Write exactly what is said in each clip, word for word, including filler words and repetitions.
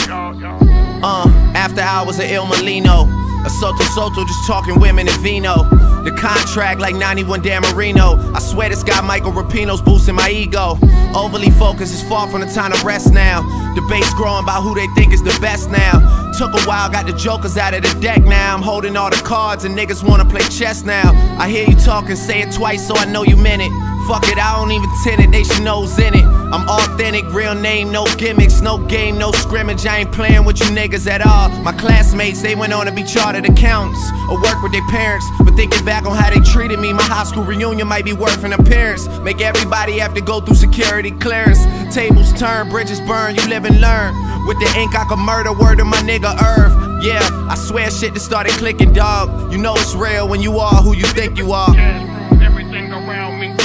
Uh, after hours of Il Molino, a Soto Soto just talking women and vino. The contract like ninety-one Dan Marino. I swear this guy Michael Rapino's boosting my ego. Overly focused is far from the time to rest now. Debates growing about who they think is the best now. Took a while, got the jokers out of the deck now. I'm holding all the cards and niggas wanna play chess now. I hear you talking, say it twice so I know you meant it. Fuck it, I don't even tint it, they should know's in it. I'm authentic, real name, no gimmicks, no game, no scrimmage. I ain't playing with you niggas at all. My classmates, they went on to be chartered accountants or work with their parents. But thinking back on how they treated me, my high school reunion might be worth an appearance. Make everybody have to go through security clearance. Tables turn, bridges burn, you live and learn. With the ink I can murder, word of my nigga Irv. Yeah, I swear shit just started clicking, dog. You know it's real when you are who you think you are. Everything around me.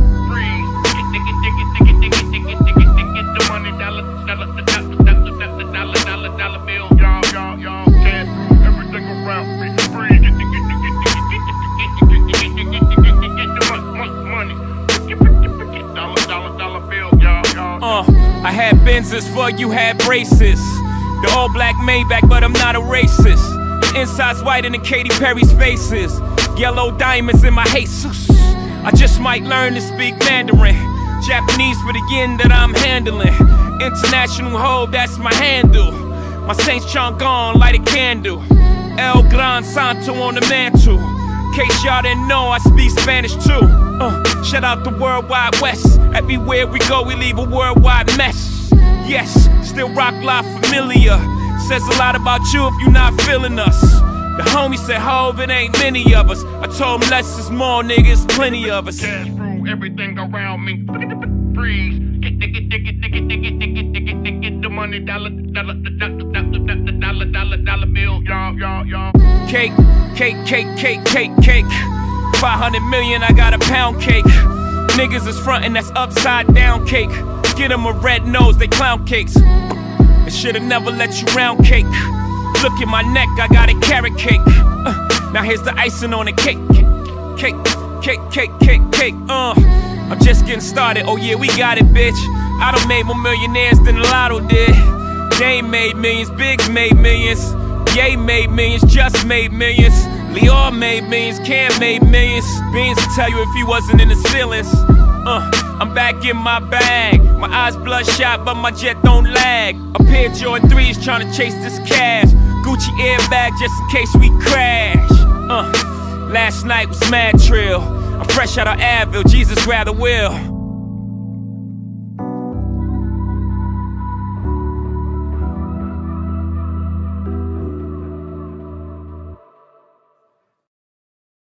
Uh, I had Benzes for you had braces. The all black Maybach, but I'm not a racist. The inside's white in the Katy Perry's faces. Yellow diamonds in my Jesus. I just might learn to speak Mandarin. Japanese for the yen that I'm handling. International hoe, that's my handle. My Saint Chang'an, light a candle. El Gran Santo on the mantle. Case y'all didn't know, I speak Spanish too. Uh, shout out the Worldwide West. Everywhere we go, we leave a worldwide mess. Yes, still rock live familiar. Says a lot about you if you're not feeling us. The homie said, Hov, it ain't many of us. I told him less is more, niggas, plenty of us. Cash through everything around me. Freeze. Get, get, get, get, get, get, get, get, get, get, get the money, dollar, dollar, dollar, dollar, dollar, dollar, dollar bill, y'all, y'all, y'all. Cake, cake, cake, cake, cake, cake. five hundred million, I got a pound cake. Niggas is frontin', that's upside down cake. Get them a red nose, they clown cakes. I should've never let you round cake. Look at my neck, I got a carrot cake. Uh, now here's the icing on the cake. Cake, cake, cake, cake, cake, uh. I'm just getting started, oh yeah, we got it, bitch. I done made more millionaires than the Lotto did. Dame made millions, Biggs made millions. Ye made millions, Just made millions. Lior made millions, Cam made millions. Beans will tell you if he wasn't in his feelings. Uh, I'm back in my bag. My eyes bloodshot, but my jet don't lag. A pair of Jordan threes trying to chase this cash. Gucci airbag just in case we crash. Uh, last night was mad trill. I'm fresh out of Advil, Jesus rather will.